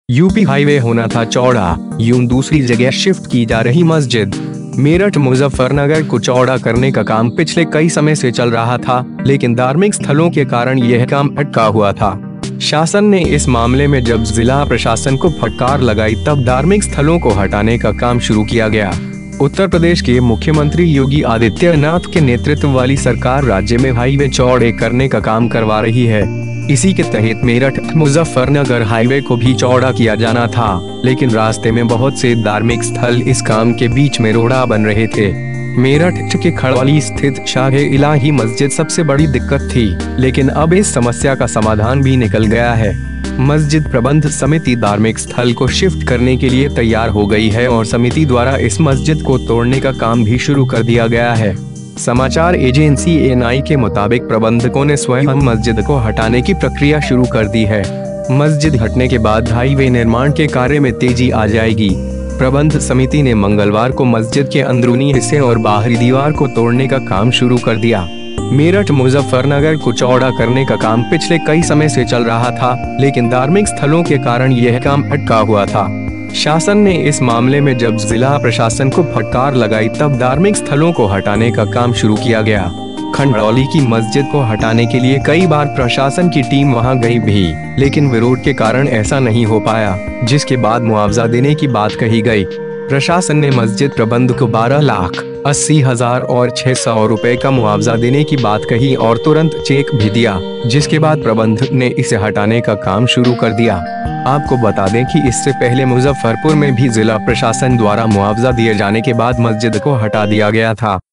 UP highway होना था चौड़ा, यूं दूसरी जगह शिफ्ट की जा रही मस्जिद। मेरठ मुजफ्फरनगर को चौड़ा करने का काम पिछले कई समय से चल रहा था, लेकिन धार्मिक स्थलों के कारण यह काम अटका हुआ था। शासन ने इस मामले में जब जिला प्रशासन को फटकार लगाई, तब धार्मिक स्थलों को हटाने का काम शुरू किया गया। उत्तर प्रदेश के मुख्यमंत्री योगी आदित्यनाथ के नेतृत्व वाली सरकार राज्य में हाईवे चौड़े करने का काम करवा रही है। इसी के तहत मेरठ मुजफ्फरनगर हाईवे को भी चौड़ा किया जाना था, लेकिन रास्ते में बहुत से धार्मिक स्थल इस काम के बीच में रोड़ा बन रहे थे। मेरठ के खड़वाली स्थित शाह-ए-इलाही मस्जिद सबसे बड़ी दिक्कत थी, लेकिन अब इस समस्या का समाधान भी निकल गया है। मस्जिद प्रबंध समिति धार्मिक स्थल को शिफ्ट करने के लिए तैयार हो गई है और समिति द्वारा इस मस्जिद को तोड़ने का काम भी शुरू कर दिया गया है। समाचार एजेंसी एएनआई के मुताबिक प्रबंधकों ने स्वयं मस्जिद को हटाने की प्रक्रिया शुरू कर दी है। मस्जिद हटने के बाद हाईवे निर्माण के कार्य में तेजी आ जाएगी। प्रबंध समिति ने मंगलवार को मस्जिद के अंदरूनी हिस्से और बाहरी दीवार को तोड़ने का काम शुरू कर दिया। मेरठ मुजफ्फरनगर को चौड़ा करने का काम पिछले कई समय से चल रहा था, लेकिन धार्मिक स्थलों के कारण यह काम अटका हुआ था। शासन ने इस मामले में जब जिला प्रशासन को फटकार लगाई, तब धार्मिक स्थलों को हटाने का काम शुरू किया गया। खंडौली की मस्जिद को हटाने के लिए कई बार प्रशासन की टीम वहां गई भी, लेकिन विरोध के कारण ऐसा नहीं हो पाया, जिसके बाद मुआवजा देने की बात कही गई। प्रशासन ने मस्जिद प्रबंध को 12,80,000 और 600 रुपए का मुआवजा देने की बात कही और तुरंत चेक भी दिया, जिसके बाद प्रबंधक ने इसे हटाने का काम शुरू कर दिया। आपको बता दें कि इससे पहले मुजफ्फरपुर में भी जिला प्रशासन द्वारा मुआवजा दिए जाने के बाद मस्जिद को हटा दिया गया था।